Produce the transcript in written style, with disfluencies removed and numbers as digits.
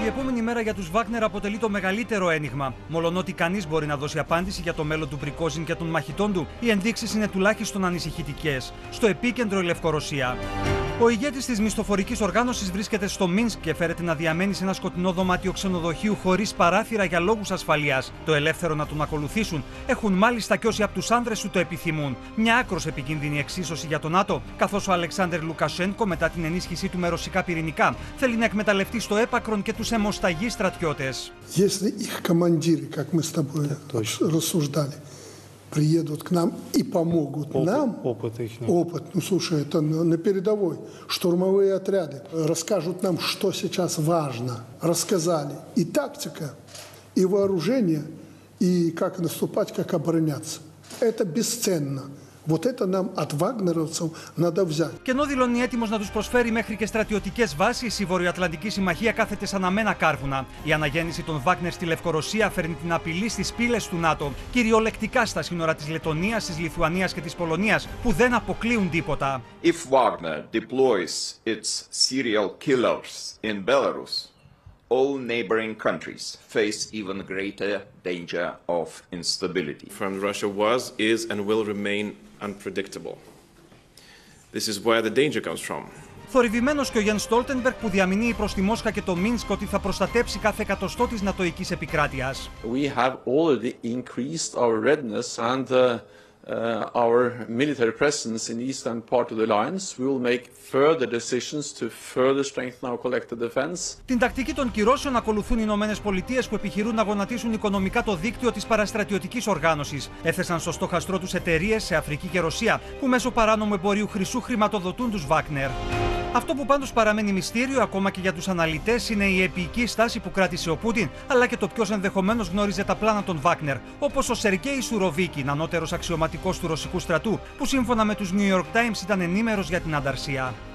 επόμενη μέρα για τους Βάγνερ αποτελεί το μεγαλύτερο ένιγμα. Μολονότι κανείς μπορεί να δώσει απάντηση για το μέλλον του Πρικόζιν και των μαχητών του, οι ενδείξεις είναι τουλάχιστον ανησυχητικές. Στο επίκεντρο η Λευκορωσία. Ο ηγέτης της μισθοφορικής οργάνωσης βρίσκεται στο Μίνσκ και φέρεται να διαμένει σε ένα σκοτεινό δωμάτιο ξενοδοχείου χωρίς παράθυρα για λόγους ασφαλείας. Το ελεύθερο να τον ακολουθήσουν έχουν μάλιστα και όσοι από τους άνδρες του το επιθυμούν. Μια άκρως επικίνδυνη εξίσωση για τον ΝΑΤΟ, καθώς ο Αλεξάνδερ Λουκασένκο, μετά την ενίσχυσή του με ρωσικά πυρηνικά, θέλει να εκμεταλλευτεί στο έπακρον και τους αιμοσταγείς στρατιώτες. Приедут к нам и помогут нам. Опыт, ну слушай, это на передовой. Штурмовые отряды расскажут нам, что сейчас важно. Рассказали и тактика, и вооружение, и как наступать, как обороняться. Это бесценно. Вот это нам от вагнеровцев надо взять. Και ενώ δηλώνει έτοιμος να τους προσφέρει μέχρι και στρατιωτικές βάσεις, η Βορειοατλαντική Συμμαχία κάθεται σαν αμένα κάρβουνα. Η αναγέννηση των Βάγνερ στη Λευκορωσία φέρνει την απειλή στις πύλες του ΝΑΤΟ, κυριολεκτικά στα σύνορα της Λεττονίας, της Λιθουανίας και της Πολωνίας, που δεν αποκλείουν τίποτα. If Wagner deploys its serial killers in Belarus, all neighboring countries face even greater danger of instability. From Russia was, is and will remain unpredictable. This is where the danger comes from. Θορυβημένος και ο Γιάνν Στόλτενμπεργκ που διαμηνύει προς τη Μόσχα και το Μίνσκ ότι θα προστατέψει κάθε εκατοστό της νατοικής επικράτειας. We have already increased our readiness and our military presence in the eastern part of the alliance. We will make further decisions to further strengthen our collective defense. Την τακτική των κυρώσεων ακολουθούν οι Ηνωμένες Πολιτείες που επιχειρούν να γονατίσουν οικονομικά το δίκτυο της παραστρατιωτικής οργάνωσης. Έθεσαν στο στόχαστρό τους εταιρείες σε Αφρική και Ρωσία που μέσω παράνομου εμπορίου χρυσού χρηματοδοτούν τους Βάγνερ. Αυτό που πάντως παραμένει μυστήριο ακόμα και για τους αναλυτές είναι η επική στάση που κράτησε ο Πούτιν, αλλά και το ποιος ενδεχομένως γνώριζε τα πλάνα των Βάγνερ, όπως ο Σεργκέι Σουροβίκιν, ανώτερος αξιωματικός του ρωσικού στρατού, που σύμφωνα με τους New York Times ήταν ενήμερος για την ανταρσία.